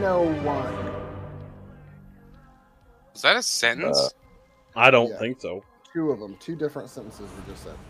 901. Is that a sentence? I don't Yeah. think so. Two of them. Two different sentences were just said.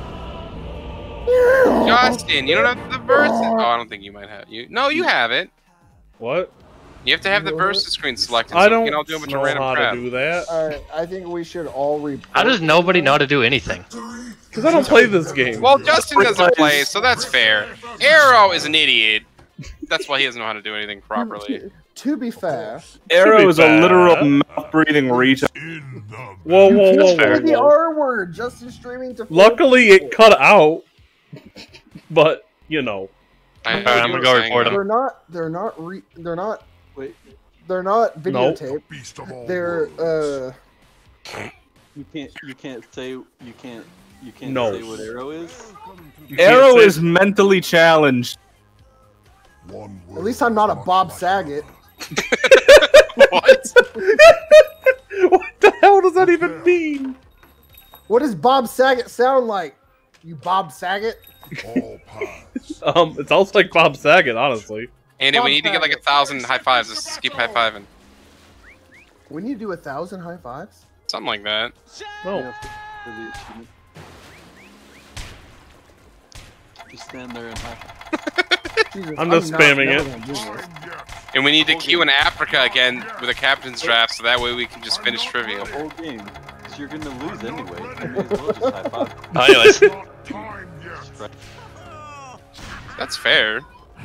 Justin, you don't have the verses. Oh, I don't think you might have. No, you have it. What? You have to have the verses screen selected. I So don't we can all do a bunch of know random how crap. to do that. Alright, I think we should all report. How does nobody know how to do anything? Because I don't play this game. Well, Justin doesn't play, so that's fair. Arrow is an idiot. That's why he doesn't know how to do anything properly. To be fair, Arrow is a literal mouth-breathing retard. Whoa, whoa, whoa, say whoa, the whoa. R word. Justin streaming to. Luckily, it cut out. But you know, I'm gonna go report him. They're not videotaped. They're You can't say No. say what Arrow is. you can't Arrow say- is mentally challenged. at least I'm not a Bob Saget. What? What the hell does that even mean? What does Bob Saget sound like? You Bob Saget? It sounds like Bob Saget, honestly. Andy, Bob we need to get like Saget. 1,000 high fives. Let's keep high fiving. We need to do 1,000 high fives. Something like that. No. For the achievement. Just stand there and high. Jesus, I'm just not spamming never it. gonna do this. And we need to queue in Africa again with a captain's draft, so that way we can just finish trivia. The whole game. Because you're gonna lose anyway. You may as well just high five. Anyways, Right. That's fair.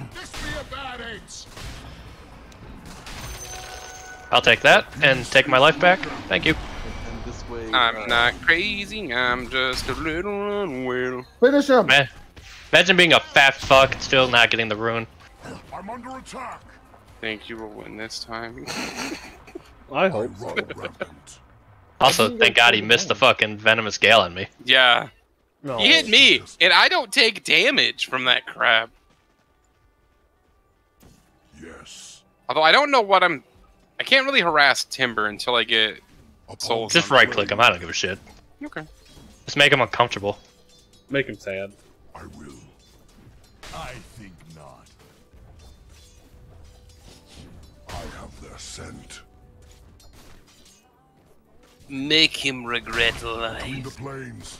I'll take that and take my life back. Thank you. And this way. I'm not crazy, I'm just a little unwell. Finish him. Man, imagine being a fat fuck and still not getting the rune. I'm under attack. Think you will win this time. I hope so. Also, thank God he missed the fucking venomous gale on me. Yeah. No. He hit me, and I don't take damage from that crap. Yes. Although I don't know what I can't really harass Timber until I get souls. Just right click him. I don't give a shit. Okay. Just make him uncomfortable. Make him sad. I will. I think not. I have their scent. Make him regret In the life. plains.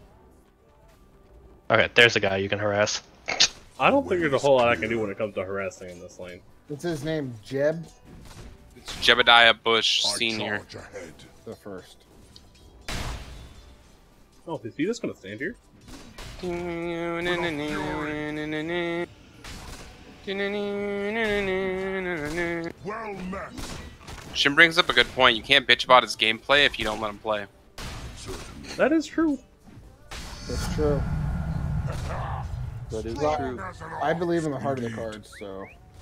Okay, there's a guy you can harass. I don't think there's a whole lot I can do when it comes to harassing in this lane. What's his name? Jeb It's Jebediah Bush I Sr. charge ahead. the first. Oh, is he just gonna stand here? Well met. Shin brings up a good point. You can't bitch about his gameplay if you don't let him play. Certainly. That is true. That's true. That is Well, true. I believe in the heart of the cards, so.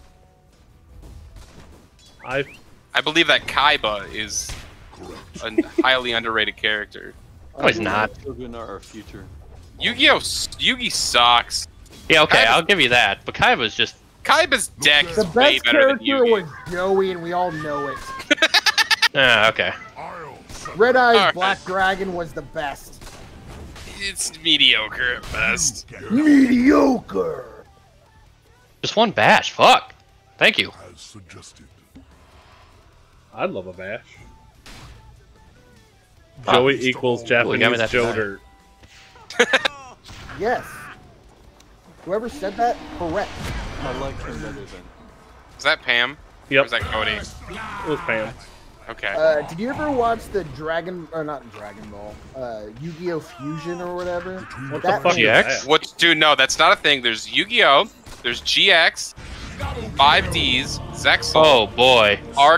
I I believe that Kaiba is a highly underrated character. No, he's not. Children are our future. Yu-Gi-Oh! Yugi sucks. Yeah, okay, Kaiba's- I'll give you that. But Kaiba's just... Kaiba's deck is The way best better than character Yugi. was Joey, and we all know it. Okay. I'll set Red Eyes Alright. Black Dragon was the best. It's mediocre at best. Mediocre. Just one bash. Fuck. Thank you. as suggested. I'd love a bash. Ah, Joey equals Ooh, got me Japanese that Joe time. Dirt. Yes. Whoever said that, correct. I like him better than. Is that Pam? Or Yep, is that Cody? it was Pam. Okay. Did you ever watch the not Dragon Ball, Yu-Gi-Oh! Fusion or whatever? What That the fuck is GX? that? What? Dude, no, that's not a thing. There's Yu-Gi-Oh! There's GX, 5Ds, Zexal, Oh, boy. Arc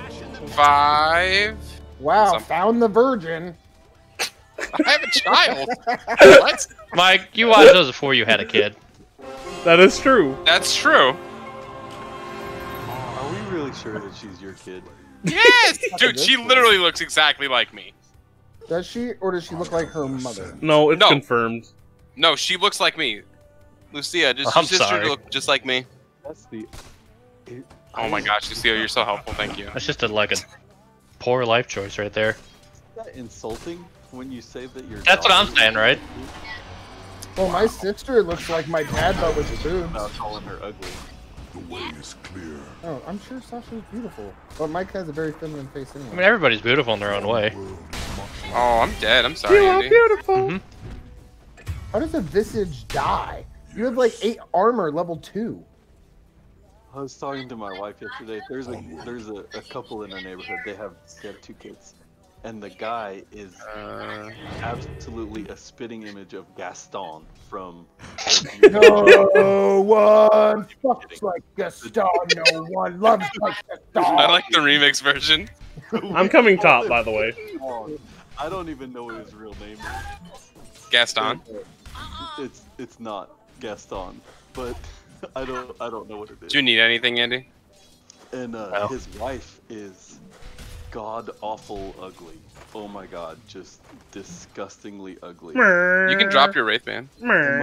5. Wow, Some- found the virgin. I have a child. What? Mike, you watched those before you had a kid. That is true. That's true. Are we really sure that she's your kid? Yes, dude, she literally looks exactly like me. Does she, or does she look like her mother? No, it's No. confirmed. No, she looks like me. Lucia, does I'm your sister sorry. look just like me? That's the. Oh my gosh, Lucia, you're so helpful. Thank you. That's just like a poor life choice right there. Is that insulting when you say that you're. That's what I'm saying, right? Well, my sister looks like my dad, but with boobs. About calling her ugly. The way is clear. Oh, I'm sure Sasha's beautiful, but Mike has a very feminine face I mean, anyway. everybody's beautiful in their own way. Oh, I'm dead. I'm sorry, Andy. Mhm. How does a Visage die? You have like 8 armor, level 2. I was talking to my wife yesterday. There's a couple in our neighborhood. They have 2 kids, and the guy is absolutely a spitting image of Gaston from. No one fucks like Gaston. No one loves like Gaston. I like the remix version. I'm coming top, by the way. I don't even know what his real name is. Gaston. It's not Gaston, but I don't know what it is. Do you need anything, Andy? And No. his wife is god awful ugly. Oh my god, just disgustingly ugly. You can drop your Wraith Band.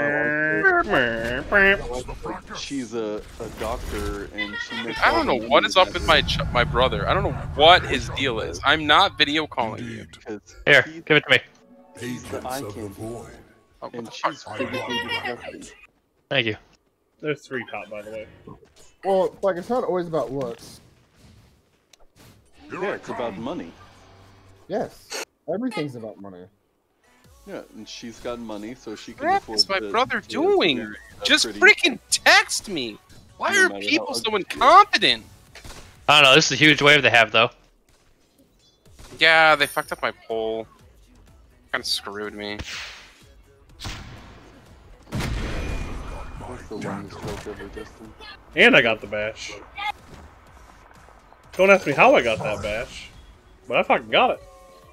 She's a doctor and she makes. I don't know what is up with my brother. I don't know what his deal is. I'm not video calling you. Here, give it to me. Agents eye of the candy. void. Oh, what And the fuck? she's physically disgusting. Thank you. There's 3 top, by the way. Well, like it's not always about looks. Yeah, it's about money. Yes, everything's about money. Yeah, and she's got money, so she can What afford. is my to- brother to doing? marry a Just pretty- freaking text me. Why No are matter people how so ugly. incompetent? I don't know. This is a huge wave they have, though. Yeah, they fucked up my poll. Kind of screwed me. That's the longest joke ever, Justin. And I got the bash. Don't ask me how I got that bash, but I fucking got it.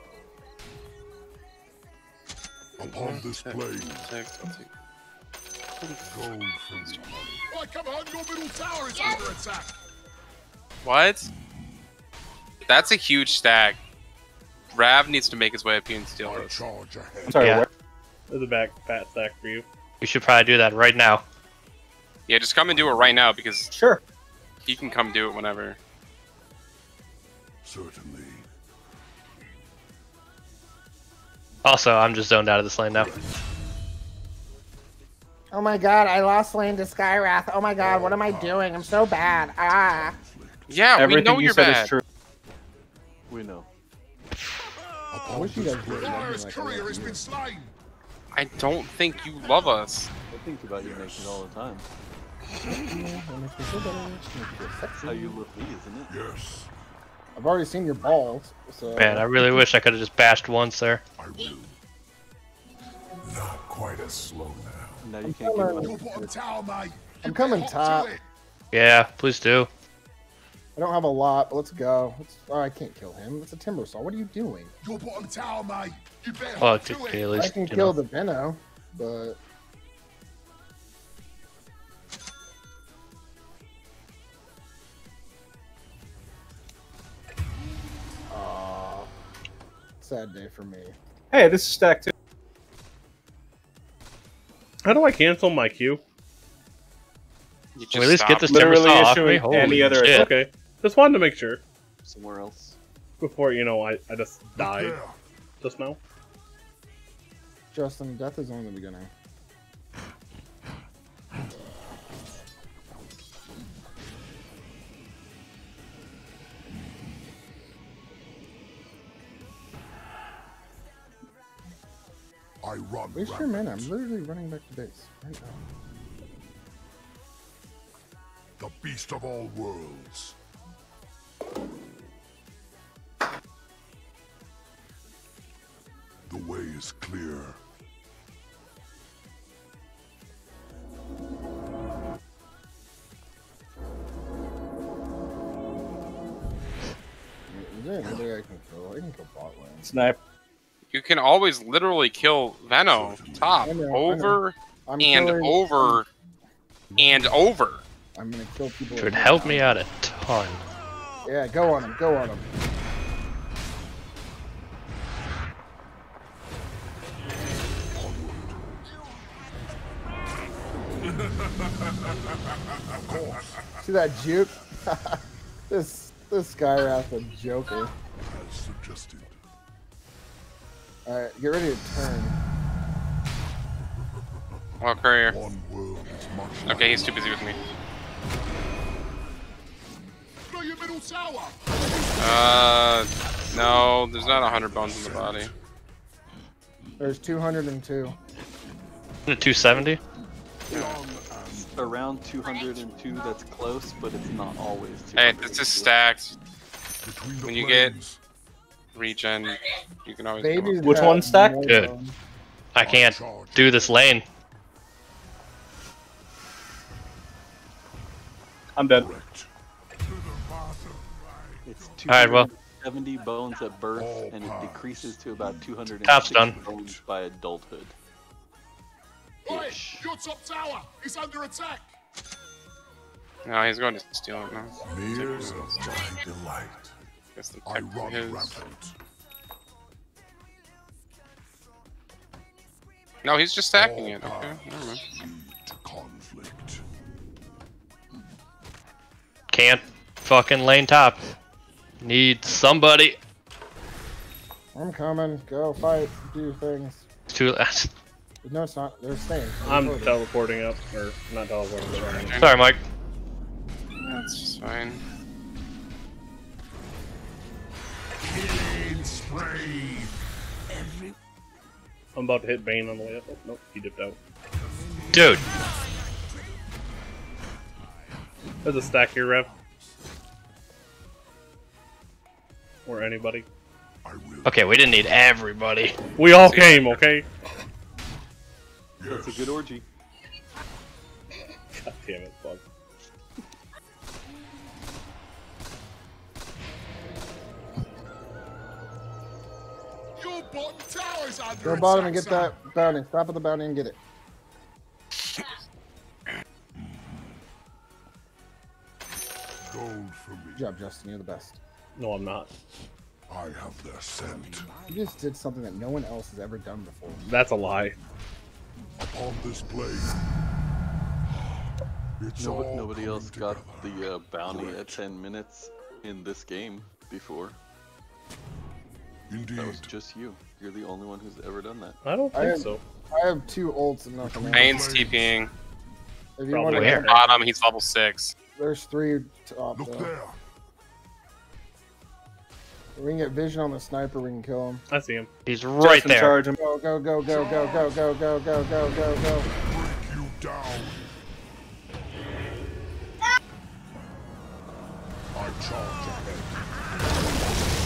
Upon this plane, I'll take- gold from me. Right, come on, your middle tower is under attack. What? That's a huge stack. Rav needs to make his way up here and steal I this. charge ahead. I'm sorry, Yeah. what? There's a back fat stack for you. You should probably do that right now. Yeah, just come and do it right now because Sure. he can come do it whenever. Certainly. Also, I'm just zoned out of this lane now. Oh my god, I lost lane to Skywrath. Oh my god, what am I doing? I'm so bad. Ah. Yeah, we Everything know you you're said bad. is true. We know. Upon wish you this guys would plane, love me Empire's like I courier love has you. been slain. I don't think you love us. I think about you naked all the time. That makes me feel better. Makes me feel That's how sexy. you look, isn't it? Yes, I've already seen your balls, so. Man, I really wish I could have just bashed once there. I will. Not quite as slow now. Now you can't give Your up. bottom tower, mate. I'm coming Hop to top. it. Yeah, please do. I don't have a lot, but let's go. Oh, I can't kill him. It's a Timbersaw. What are you doing? Your bottom tower, mate. You better Well, hop to okay, it. at I least, can you kill know. the Venno, but Aw, sad day for me. Hey, this is stack 2. How do I cancel my Q? You Can we at least get this Literally Timbersaw off issuing me? Holy any other shit. Okay, just wanted to make sure Somewhere else. before I just died There. just now. Justin, death is only the beginning. I run Waste your rampant. mana. I'm literally running back to base right now. The beast of all worlds. The way is clear. Is there anybody I can kill? I can kill bot lane. Snipe. You can always literally kill Venno top I know, I over I'm and killing- over and over. I'm gonna kill people. Which would with help my- me out a ton. Yeah, go on him. Go on him. See that juke? this Skywrath a joker. As suggested. Alright, get ready to turn. Well, courier. One world is much Okay, he's too busy with me. your middle tower. No, there's not 100 bones in the body. There's 202. 270? Around 202, that's close, but it's not always 200. Hey, this is stacked. Between the When you get flames. regen, you can always Babies come Which got one's stacked? more Good. bones. I can't do this lane. I'm dead. Correct. To the path of right. It's Alright, well. 270 bones at birth, All and it paths. decreases to about 260 Top's done. bones by adulthood. Oi, Ish. your top tower is under attack. No, he's going to steal it now. Mirrors of my delight. Guess the I tech run his. rampant. No, he's just stacking All it. Okay, paths never mind. lead to conflict. Can't fucking lane top. Need somebody. I'm coming. Go fight. Do things. It's too. No, it's not. They're staying. I'm They're teleporting up, or not teleporting, but running. Sorry, Mike. That's fine. Killing spree. I'm about to hit Bane on the way up. Oh, nope, he dipped out. Dude. There's a stack here, Rev. Or anybody. I will. Okay, we didn't need everybody. We all came, okay? It's a good orgy. God damn it, bug. Your bottom tower is under Go bottom and get attack, that bounty. Stop at the bounty and get it. Gold for me. Good job, Justin. You're the best. No, I'm not. I have their scent. You just did something that no one else has ever done before. That's a lie. Upon this blade. It's all Nobody coming else got together. the bounty at Correct. 10 minutes in this game before. Indeed. That was just you. You're the only one who's ever done that. I don't I think am- so. I have 2 ults and nothing else. Bane's TPing. If you Probably want to where? get, Bottom, he's level 6. there's 3 top. Look Though. there. If we can get vision on the sniper, we can kill him. I see him. He's right Justin, there. charge him. Go, go, go, go, go, go, go, go, go, go, go, go. Break you down. I charge ahead.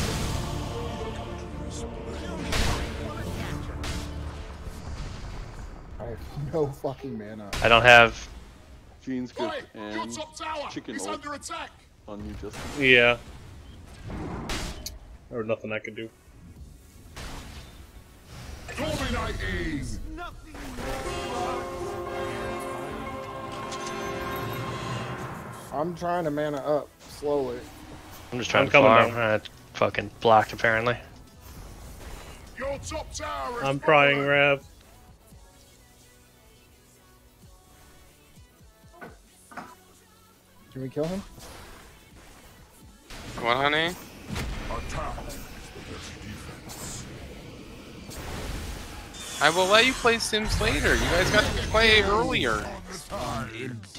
I have no fucking mana. I don't have. Fiend's Oi, Grip your and top tower Chicken is ult. under attack. on you, Justin. Yeah. There was nothing I could do. Dominating. I'm trying to mana up slowly. I'm just trying I'm to coming farm. down. It's fucking blocked apparently. Your top tower is I'm trying, fallen. Rev. Can we kill him? What, honey? Attack is the best defense. I will let you play Sims later. You guys got to play earlier. On the time.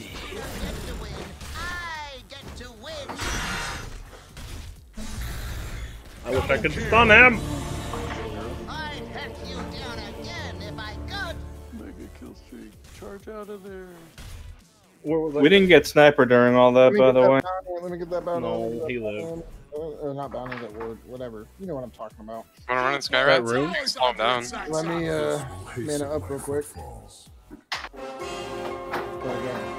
I wish I could stun him. I'd hunt you down again if I could. Mega kill streak. Charge out of there. Where was I? We didn't get sniper during all that, by the way. Let me get that bounty. No, let me get that he bounty. lived. Not bounty, that word. Whatever. You know what I'm talking about. Wanna run in That Skyrat? room? Slow him down. Let me Will mana hasten up my real quick. footfalls. Go again.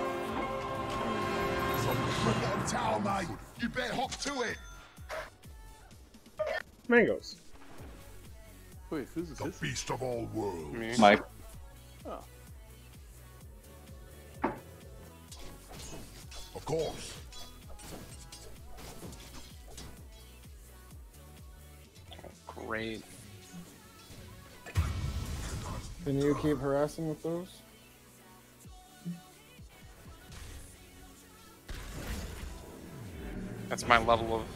Your bottom tower, mate. You better hop to it. Mangoes. Wait, who's The this? beast of all worlds. Me. Mike. Oh. Of course. Great. Can you keep harassing with those? That's my level of.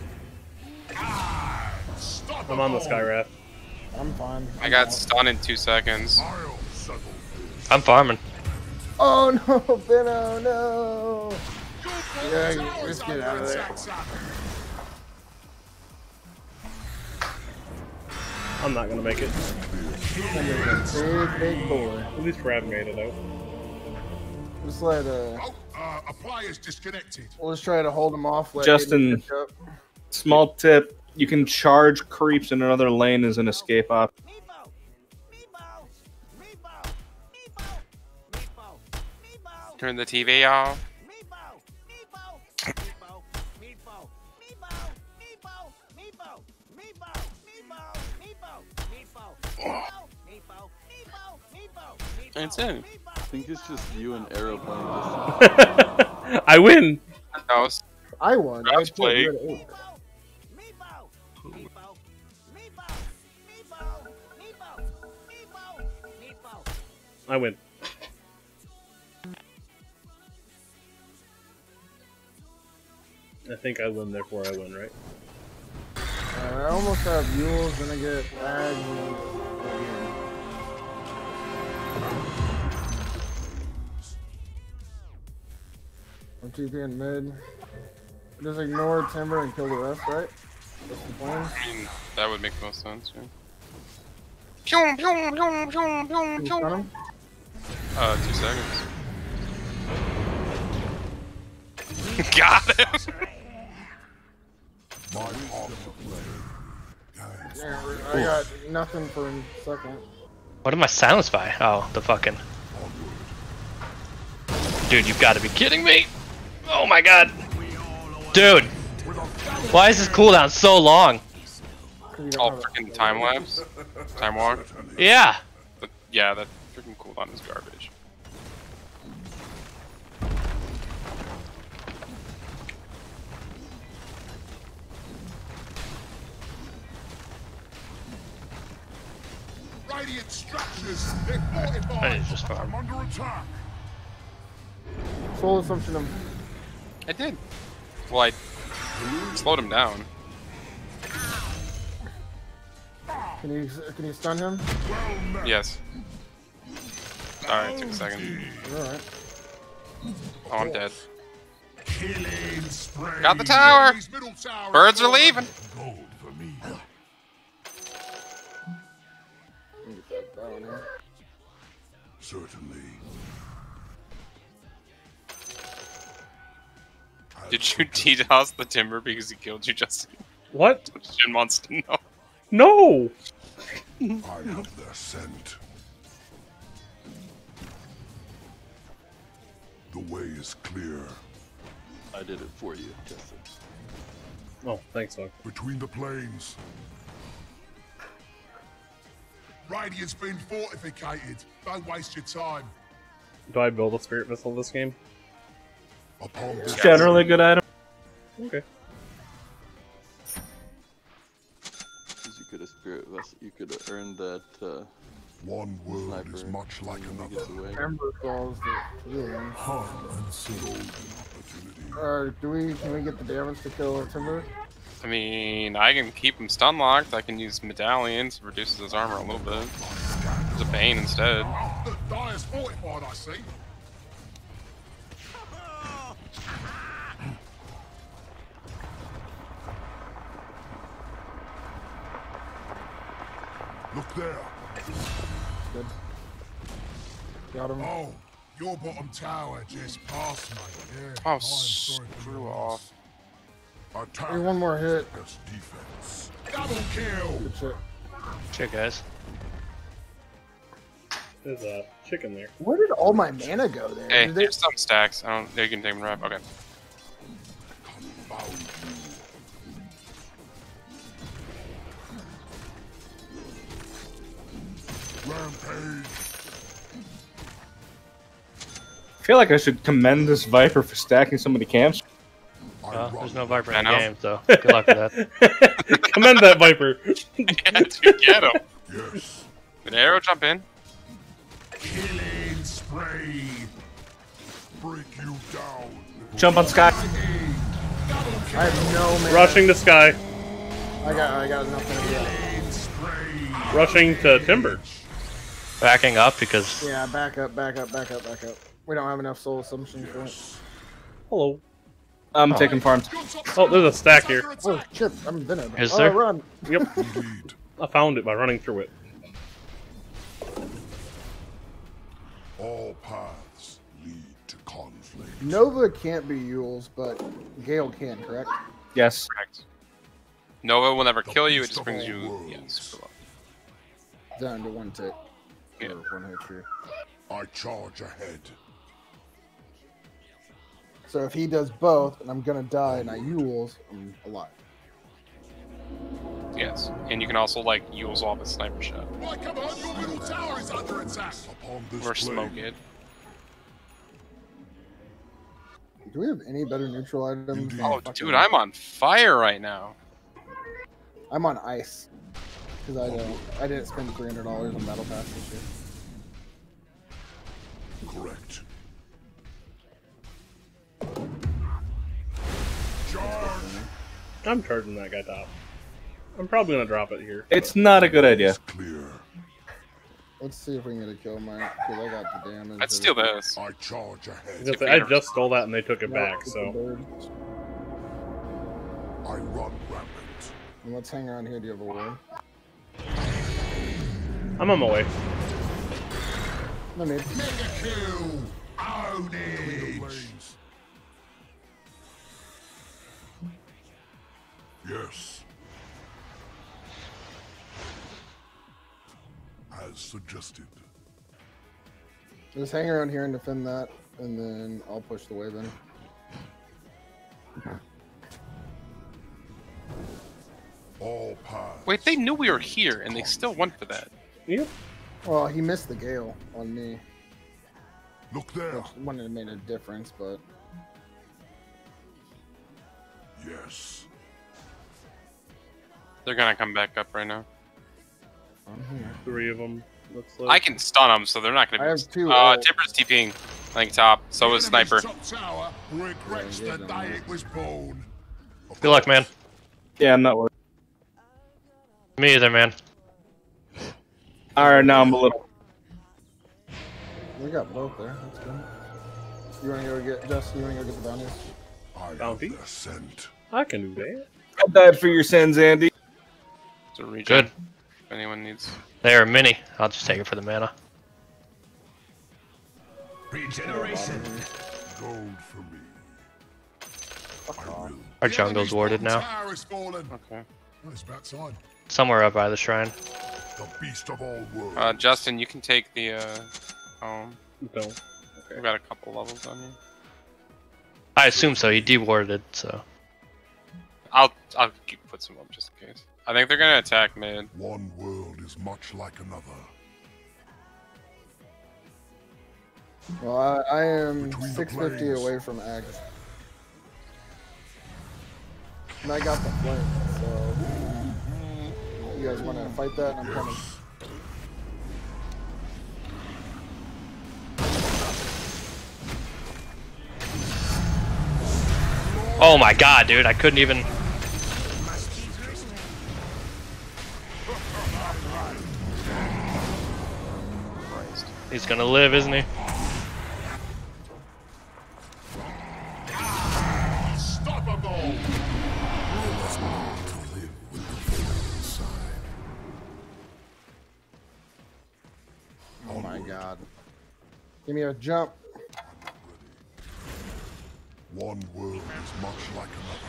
Stop I'm on the Skyrath. I'm fine. I got stun in 2 seconds. I'll settle this. I'm farming. Oh no, Benno, no! Your Yeah, let's get out of there. I'm not gonna make it. Big boy. At least Rab made it out. Just let a player's disconnected. let's try to hold him off. Let Justin. Aiden catch up. Small tip: you can charge creeps in another lane as an escape option. Turn the TV off. That's it. I think it's just you and Arrow playing this. I win. No, I won. That's I play. played good at 8. I win. I think I win, therefore I win, right? I almost have Yules, then I get lag. I'm TP in mid. Just ignore Timber and kill the rest, right? That's the plan. I mean, that would make most sense. Yeah. Pew, pew, pew, pew, pew, Can you stun pew. him? 2 seconds. Got him. Yeah, I got nothing for a second. What am I silenced by? Oh, the fucking... Dude, you've got to be kidding me! Oh my god! Dude! Why is this cooldown so long? 'Cause you don't Oh, have a- freaking time lapse. Time walk. Yeah! But yeah, that freaking cooldown is garbage. Radiant structures. They're fortified. I need to just farm. I'm under attack. Soul assumption him. I did. Well, I slowed him down. Can you stun him? Yes. Alright, took a second. Alright. Oh, I'm dead. Killing spree. Got the tower! Enemy's middle tower Birds is are fallen. leaving. Gold for me. Get that down here. Certainly. Did you DDoS the Timber because he killed you, Justin? What? Shin wants to know. No! I have their scent. The way is clear. I did it for you, Justin. Oh, thanks, Doug. Between the plains. Radiant's been fortificated. Don't waste your time. Do I build a spirit missile this game? Upon It's this generally a good item. Okay. Because you could have spirit vessel, you could have earned that one world sniper. is much like when he another. gets away. Ember falls the healing. Harm and soul opportunity. Can we get the damage to kill Timber? I mean, I can keep him stun locked. I can use medallions, reduces his armor a little bit. There's a Bane instead. The Dire's fortified, I see. Look there. Good. Got him. Oh, your bottom tower just passed, mate. Yeah, Oh, I'm sorry for screw your off. loss. Attack Hey, one more hit. as defense. Double kill. Good shit. Shit, guys. There's a chicken there. Where did all my mana go there? Hey, Did they- here's some stacks. I don't. You can take them right. Okay. Confound you. Rampage. I feel like I should commend this Viper for stacking so many camps. Well, there's no Viper I in the know. game, so good luck with that. Commend that Viper. Yeah, dude, get him. Yes. Did Arrow jump in? Killing spree. Break you down. Jump on Sky. I have no mana. Rushing to Sky. I got nothing yet. Killing spree. Rushing to Timber. Backing up because Yeah, back up. We don't have enough soul assumption for it. Hello. I'm taking farms. Oh, there's a stack here. Oh shit! I'm in it. Is Oh, there? run! Yep. I found it by running through it. All paths lead to conflict. Nova can't be Yules, but Gale can, correct? Yes. Correct. Nova will never kill you, it just brings you super low. Down to 1 tick. Yeah. Or 1 HP. I charge ahead. So if he does both, and I'm gonna die, and I Yules, I'm alive. Yes. And you can also like use off a sniper shot. My command, your middle tower is under attack. Upon this Or smoke plane, it. Do we have any better neutral items? than Oh fucking- dude, I'm on fire right now. I'm on ice. Because I didn't spend $300 on Battle Pass this year. correct. Charge. I'm charging that guy top. I'm probably gonna drop it here. It's not a good idea. Is clear. Let's see if we can get a kill, Mike. Because I got the damage. I'd steal this. I charge ahead. I just stole that and they took it back, It's a so. bird. I run rampant. And let's hang around here. Do you have a ward? I'm on my way. No need. Mega kill. Ownage. Yes. As suggested. Just hang around here and defend that, and then I'll push the wave in. All paths. Wait, they knew we were here and they still went for that. Yep. Well, he missed the gale on me, Look there. which wouldn't have made a difference, but Yes. They're gonna come back up right now. I'm here. 3 of them. Looks I like. can stun them, so they're not gonna I be. have 2. Timber's TPing. Like top. So is Enemy's Sniper. top tower regrets Yeah, the yeah, day it was born. Good luck, man. Yeah, I'm not worried. Me either, man. Alright, now I'm a little. We got both there. That's good. You wanna go get Justin? You wanna go get the bounties? I Bounty? have their scent. I can do that. I died for your sins, Andy. It's a regen. Good. If anyone needs. There, mini. I'll just take it for the mana. Regeneration. Gold for me. I will. Our The jungle's enemy's warded bottom now. tower has fallen. Okay. Oh, it's backside. Somewhere up by the shrine. The beast of all worlds. Justin, you can take the home. Don't. We've got a couple levels on you. I assume so. He dewarded, so. I'll put some up just in case. I think they're gonna attack mid. One world is much like another. Well, I am Between the 650 planes. away from Axe. And I got the flame, so you guys want to fight that? I'm coming. Oh my god, dude. I couldn't even. He's gonna live, isn't he? Unstoppable. Oh my god. Give me a jump. One world is much like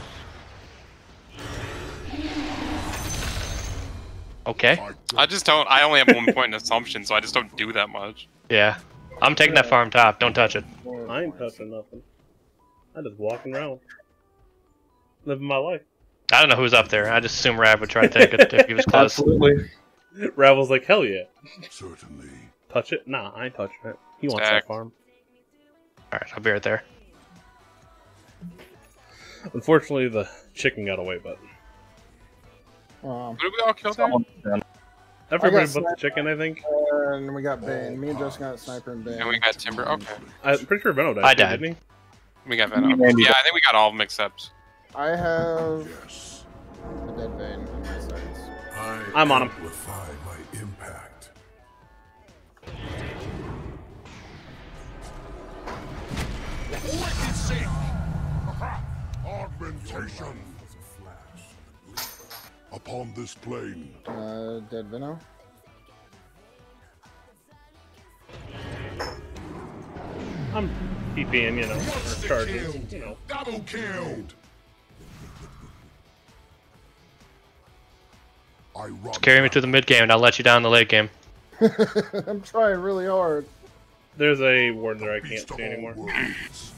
Okay. another. I just don't. I only have 1 point in assumption, so I just don't do that much. Yeah. I'm taking that farm top. Don't touch it. I ain't touching nothing. I'm just walking around. Living my life. I don't know who's up there. I just assume Rav would try to take it if he was close. Absolutely. Ravel's like, hell yeah. Certainly. Touch it? Nah, I ain't touching it. He wants Stacked. that farm. Alright, I'll be right there. Unfortunately, the chicken got away, but Who did we all kill there? everybody got but the chicken, I think. and we got Bane. Me and Justin got Sniper and Bane. And we got Timber. Okay. I'm pretty sure Venom died. I too, died. Didn't We got Venom. Randy. Yeah, I think we got all of them except. I have Yes. a dead Bane on my sides. I'm on him. Amplify my impact. Wicked sick. Teleportation. Upon this plane. Dead Veno. I'm TPing, you know, or charging, you know. Double killed. I run. Carry me to the mid game and I'll let you down in the late game. I'm trying really hard. There's a ward there I can't Beast of see all anymore. worlds.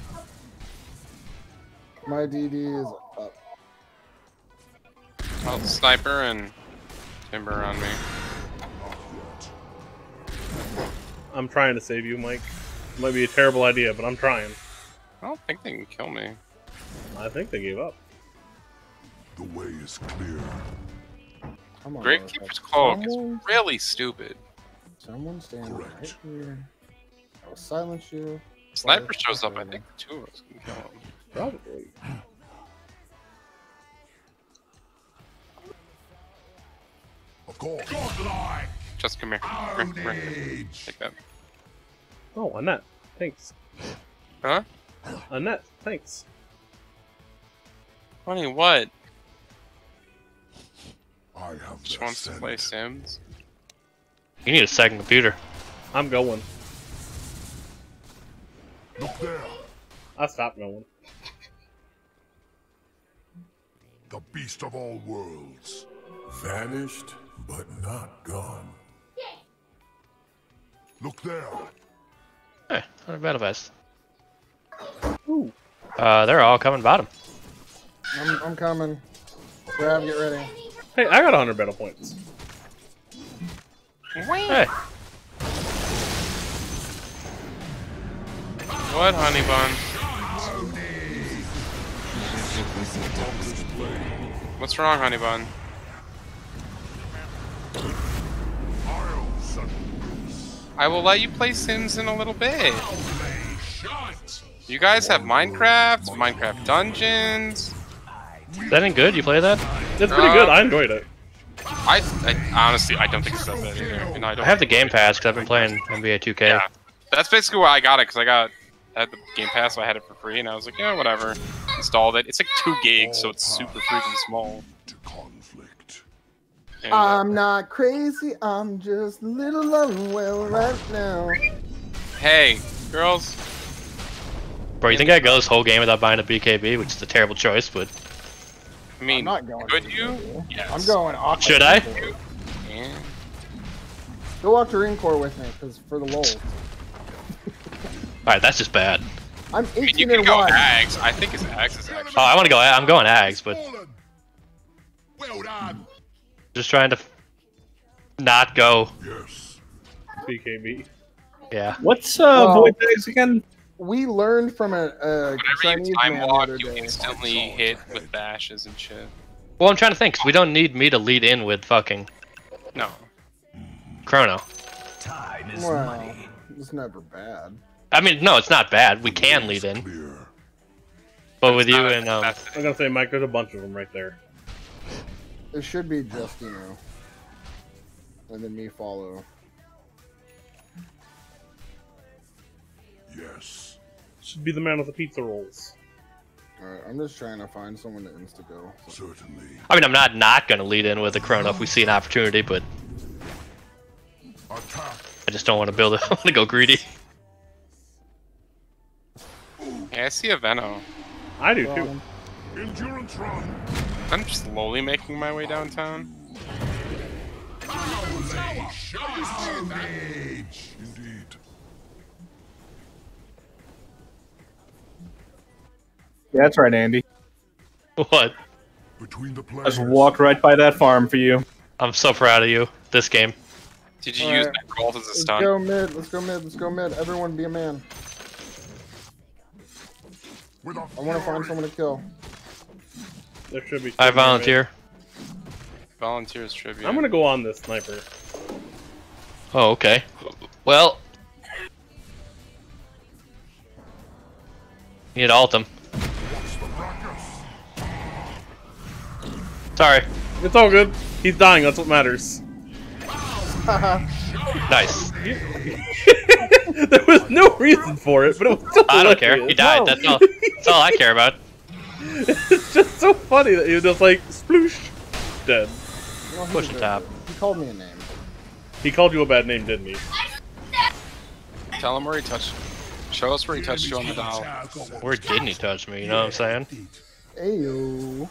My DD is up. Oh, sniper and timber on me. I'm trying to save you, Mike. Might be a terrible idea, but I'm trying. I don't think they can kill me. I think they gave up. The way is clear. Come on. Gravekeeper's Cloak is Someone- really stupid. Someone stand right Correct. here. I will silence you. Sniper shows up, I think the two of us can kill him. Probably. Of course. Godlike. Just come here. Come here, come here. Take that. Oh, Annette. Thanks. Huh? Annette, thanks. Funny what? I have Just their wants to scent. play Sims. You need a second computer. I'm going. Look there. I stopped going. The beast of all worlds. Vanished, but not gone. Look there. Hey, another battle vest. Ooh. They're all coming bottom. I'm coming. Grab, get ready. Hey, I got 100 battle points. Hey, What, honey bun? What's wrong, honey bun? I will let you play Sims in a little bit. You guys have Minecraft, Minecraft Dungeons. is that any good? You play that? It's pretty good. I enjoyed it. I honestly, I don't think it's that bad either. And I don't I have the Game Pass because I've been playing NBA 2K. Yeah, that's basically why I got it, because I had the Game Pass, so I had it for free, and I was like, yeah, whatever. Installed it. It's like 2 gigs, so it's super freaking small. To conflict. And, I'm not crazy. I'm just a little unwell right now. hey, girls. Bro, you think I go this whole game without buying a BKB, which is a terrible choice, but I mean, I'm not going. could to you? do. Yes. I'm going off. Should I? Yeah. Go walk to Ringcore with me, because for the lol. alright, that's just bad. I'm I mean, 18 you can and go 1. Ags. I think his Ags is actually. Oh, I want to go. I'm going Ags, but Fallen. Well done. just trying to not go. Yes. BKB. Yeah. What's Well- Void Days again? We learned from a Whenever Chinese you man time the walk, other you day. instantly hit with bashes and shit. Well, I'm trying to think, 'cause we don't need me to lead in with fucking No. Chrono. Well, it's never bad. I mean, no, it's not bad. We can lead in. Clear. But with you Not- and, that's I'm gonna say, Mike, there's a bunch of them right there. It should be just, you know. And then me follow. Yes. Should be the man with the pizza rolls. Alright, I'm just trying to find someone to insta-go. Certainly. I mean, I'm not going to lead in with a Chrono if we see an opportunity, but Attack. I just don't want to build it. I want to go greedy. Yeah, I see a Veno. I do too. Endurance run. I'm just slowly making my way downtown. Age. Indeed. Yeah, that's right, Andy. What? Between the I players. just walked right by that farm for you. I'm so proud of you, this game. Did you Alright. use Necrolt as a Let's stun? go mid, let's go mid, let's go mid. Everyone be a man. With a I want to find someone to kill. There should be. I two more volunteer. Volunteers tribute. men. I'm gonna go on this sniper. Oh, okay. Well, you need to ult him. Sorry. It's all good. He's dying. That's what matters. Nice. There was no reason for it, but it was still I don't care. He hilarious. died. No. That's all I care about. It's just so funny that he was just like, sploosh, dead. Well, he Push the deserved top. it. He called me a name. He called you a bad name, didn't he? Tell him where he touched. Show us where he touched you on the doll. Where didn't he touch me? You know what I'm saying? Ayo.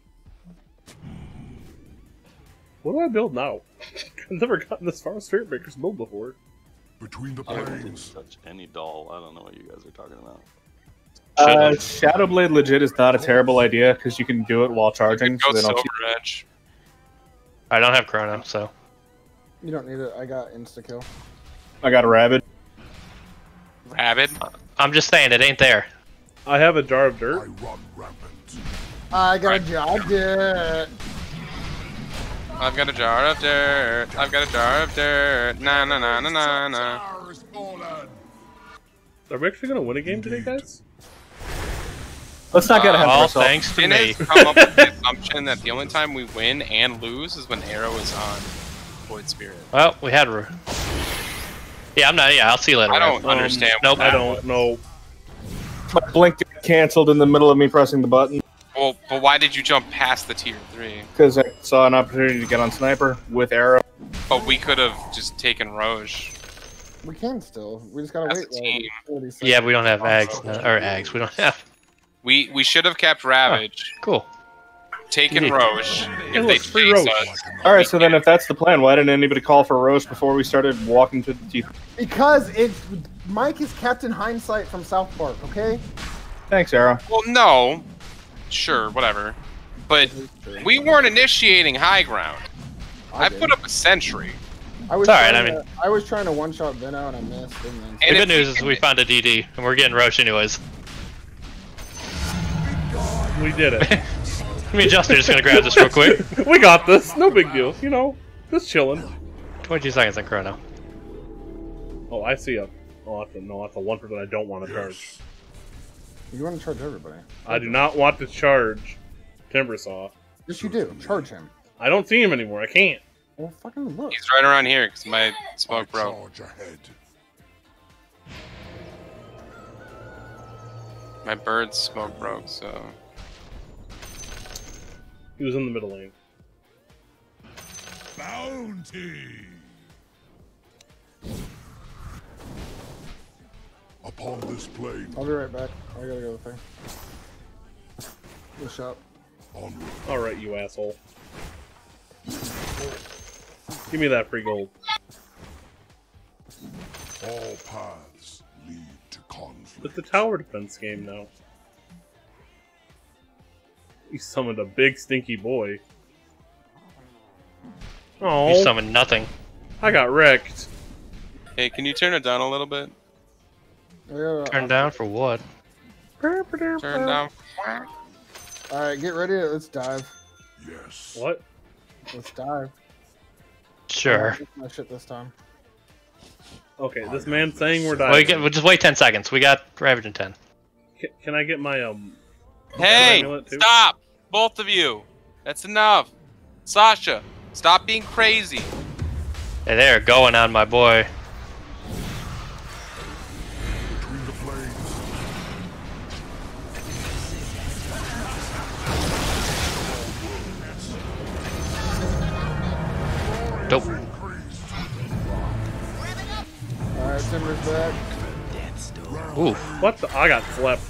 What do I build now? I've never gotten this far with Spirit Breaker's build before. Between the I didn't planes. touch any doll. I don't know what you guys are talking about. Shadowblade legit is not a terrible idea because you can do it while charging. Go So they don't Silver Edge. I don't have Chrono, so. You don't need it. I got insta kill. I got a Rabid. Rabid. I'm just saying, it ain't there. I have a jar of I dirt. run rampant. I got a job it. I've got a jar of dirt. I've got a jar of dirt. Na na na na na na. Tower is fallen. Are we actually gonna win a game today, guys? Let's not get ahead of All ourselves. thanks to Finn me. has come up with the assumption that the only time we win and lose is when Arrow is on Void Spirit. Well, we had. Yeah, I'm not. Yeah, I'll see you later. I don't Ryan. understand. Nope. I don't know. My blink got canceled in the middle of me pressing the button Well, but why did you jump past the tier 3? because I saw an opportunity to get on Sniper with Arrow. But we could have just taken Roche. We can still. We just gotta As wait a team. like 40 seconds. Yeah, we don't have eggs. Or eggs. We don't have. We should have kept Ravage, Cool. taken Yeah. Roche, Hey, if look, they free chase Roche. us. All right, so then if that's the plan, why didn't anybody call for Roche before we started walking to the T3? Because it's Mike is Captain Hindsight from South Park. Okay. Thanks, Arrow. Well, no. Sure, whatever. But we weren't initiating high ground. I did. put up a sentry. I was It's alright, trying I mean- I was trying to one shot Ben out and I missed. And then The And good if news we is can- we found a DD, and we're getting Roche anyways. We did it. Me and Justin are just gonna grab this real quick. We got this. No big deal. You know, just chilling. 22 seconds on Chrono. Oh, I see a. Oh, that's a one person I don't want to charge. you want to charge everybody. I do not want to charge Timbersaw. Yes, you do. Charge him. I don't see him anymore. I can't. Well, fucking look. He's right around here because my I smoke broke. charge ahead. My bird's smoke broke, so. He was in the middle lane. Bounty. Upon this plane, I'll be right back. I gotta go to the thing. Good shot. onward. Alright, you asshole. Give me that free gold. All paths lead to conflict. It's a tower defense game now. He summoned a big stinky boy. You Oh, summoned nothing. I got wrecked. Hey, can you turn it down a little bit? Turn down for what? Turn down. Alright, get ready. Let's dive. Yes. What? Let's dive. Sure. My shit this time. Okay, this man's saying we're Well, diving. we'll just wait 10 seconds. We got Ravage in 10. Can I get my Hey, amulet too? stop! Both of you. That's enough. Sasha, stop being crazy. Hey, they're going on my boy. Between the planes, Dope. Alright, Timber's back. Ooh. What the? I got slept.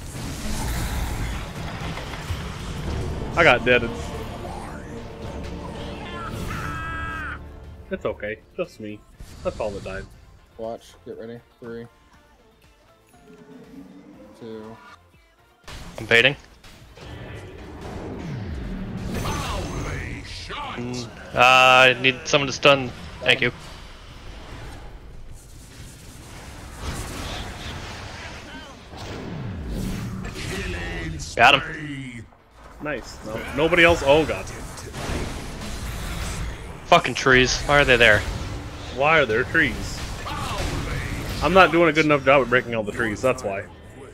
I got deaded. It's okay. Just me. That's all that died. Watch. Get ready. 3, 2. I'm baiting. I need someone to stun. Thank you. Got him. Nice. No, nobody else. Oh god. Fucking trees. Why are they there? Why are there trees? I'm not doing a good enough job at breaking all the trees. That's why.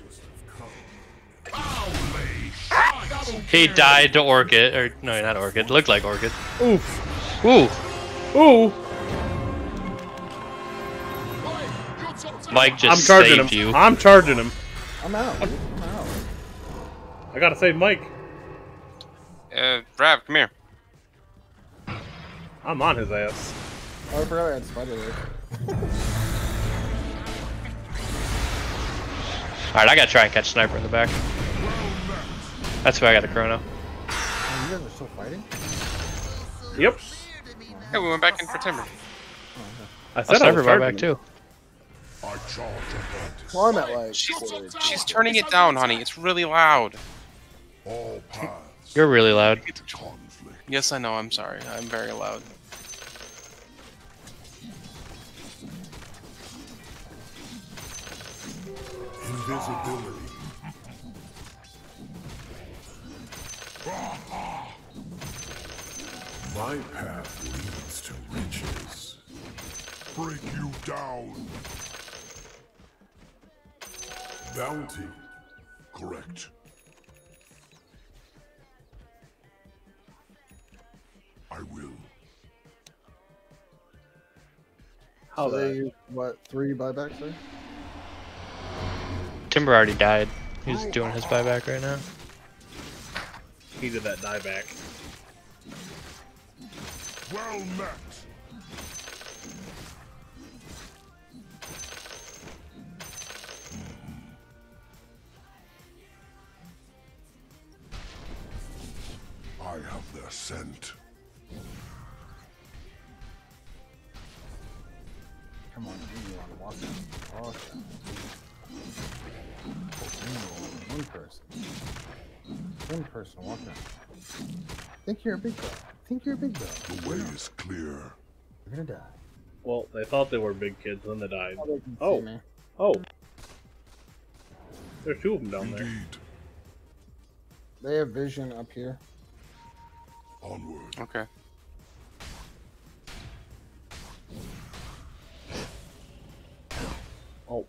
He died to Orchid. Or, no, not Orchid. Looked like Orchid. Oof. Ooh. Ooh. Mike I'm just charging him. saved you. I'm charging him. I'm out. Dude. I'm out. I gotta save Mike. Rav, come here. I'm on his ass. Oh, I forgot I had spider leg. Alright, I gotta try and catch Sniper in the back. That's why I got the chrono. Oh, you guys are still fighting? Yep. Yeah, we went back in for Timber. I said I Sniper was brought charging back him. too. I charge ahead. Well, I'm at like. She's turning it down, honey. It's really loud. All paths. You're really loud. Conflict. Yes, I know. I'm sorry. I'm very loud. Invisibility. My path leads to riches. Break you down. Bounty. Correct. I will. How So they the use, what, 3 buybacks there? Timber already died. He's doing his buyback right now. he did that die back. Well met. I have their scent. Come on, you want to walk in. Awesome. One person. One person walk in. Think you're a big dog. Think you're a big dog. The way is clear. You're gonna die. Well, they thought they were big kids, then they died. Oh, they can Oh. see me. Oh. There's 2 of them down there. Indeed. They have vision up here. Onward. Okay. Oh.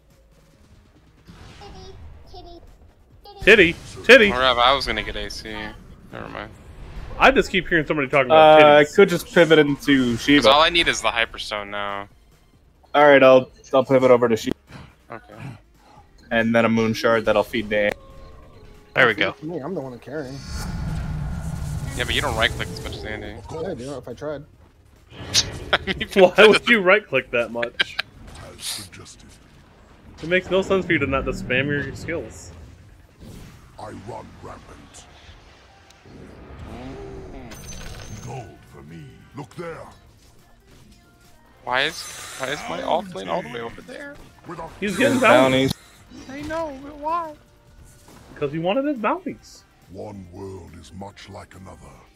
Titty! Titty! Or Rav, I was gonna get AC. Never mind. I just keep hearing somebody talking about I titties. could just pivot into Because Shiva. all I need is the Hyperstone now. All right, I'll pivot over to Shiva, Okay. and then a Moon Shard that'll feed Dan. There we go. Me, I'm the one carrying. Yeah, but you don't right click as much as Andy. Of Yeah, course. I do if I tried. I mean, Why would you right click that much? As suggested. It makes no sense for you to not just spam your skills. I run rampant. Gold for me. Look there. Why is my off lane all the way over there? With a He's getting bounties. I know, but why? Because he wanted his bounties. one world is much like another.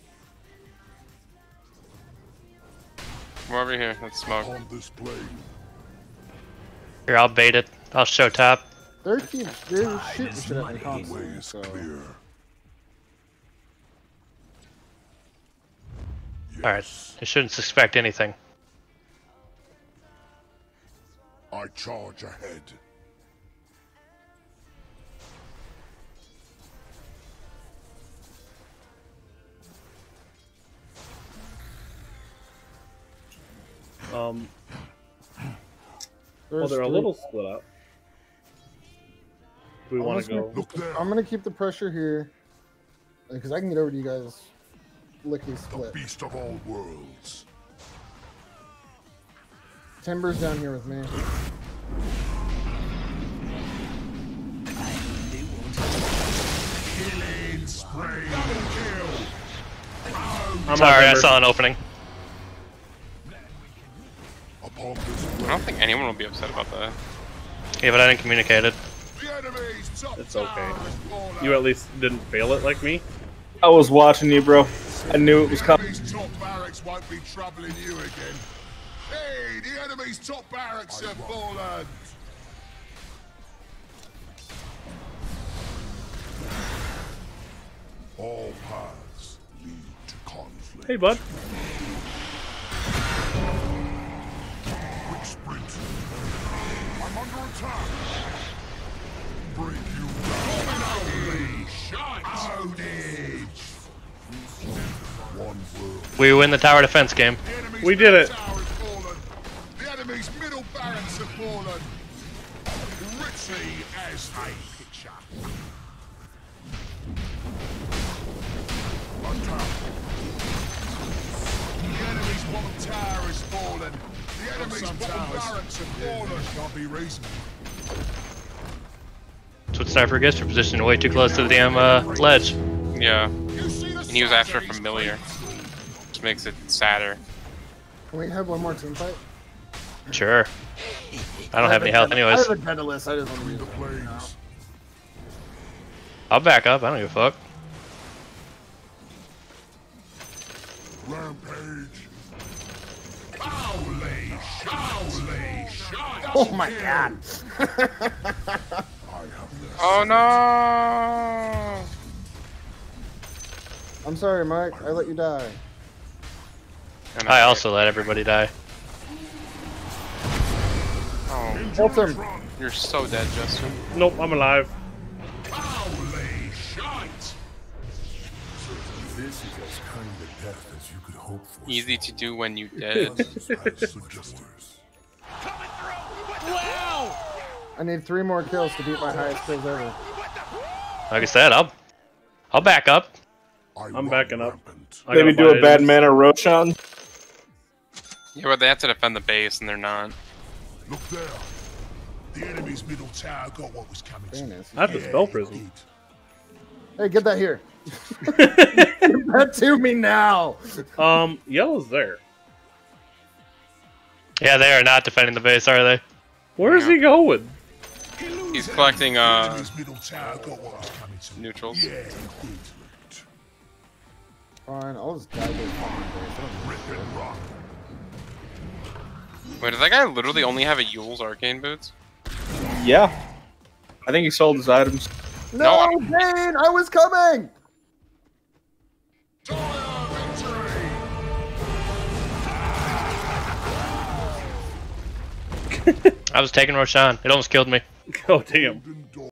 Come over here. Let's smoke. On this plane, Here, I'll bait it. I'll show top. They're shooting shit at me the way constantly, is so. clear. Alright, I shouldn't suspect anything. I charge ahead. Well, There's they're a 3. little split up. Do we want to Honestly, go? Look there. I'm gonna keep the pressure here, because I can get over to you guys lickety The split. beast of all worlds. Timber's down here with me. Killing spray. Double kill. I'm Sorry, I on saw an opening. Upon this I don't think anyone will be upset about that. Yeah, but I didn't communicate it. the enemy's top It's okay. tower has fallen. You at least didn't fail it like me. I was watching you, bro. I knew it was coming. Enemy's top barracks won't be troubling you again. Hey, the enemy's top barracks have fallen. All paths lead to conflict. Hey, bud. Quick sprint. I'm under attack. Break you down. Holy shite! One world. We win the tower defense game. The enemy's We did it. tower has fallen. The enemy's middle barracks have fallen. Richly as a picture. enemy's bottom barracks have fallen. Can't be reasonable. That's what Sniper gets for positioning way too close to the damn ledge. Yeah, You see the and he was size after of these familiar, plates? which makes it sadder. Can we have one more team fight? Sure. I don't have any health I anyways. have a Daedalus. I just want to use The it. right now. planes. I'll back up. I don't give a fuck. Rampage. Howley, howley, shot. Oh my god. I have this. Oh no! I'm sorry, Mike. I let you die. And I also let everybody die. Oh, Help him. you're so dead, Justin. Nope, I'm alive. Howley, shot. This is as kind a death as you could hope for. Easy to do when you dead. I need 3 more kills to beat my highest kills ever. Like I said, I'll back up. I'm backing up. I Maybe gotta do buy a bad items. mana Roshan. Yeah, but they have to defend the base, and they're not. Look there. The enemy's middle tower got what was coming to Very it. nice. I have the spell prism. Hey, get that here. Get that to me now. Yellow's there. Yeah, they are not defending the base, are they? Where is he going? He's collecting The enemy's middle tower got what was coming to it. neutrals. Yeah, good. Fine, I'll just die to the fucking base. I don't Rip give a and rock. Wait, does that guy literally only have a Yule's arcane boots? Yeah. I think he sold his items. shit. No, Bane! I was coming! Dire victory! I was taking Roshan. It almost killed me. Oh, damn. Golden Dawn.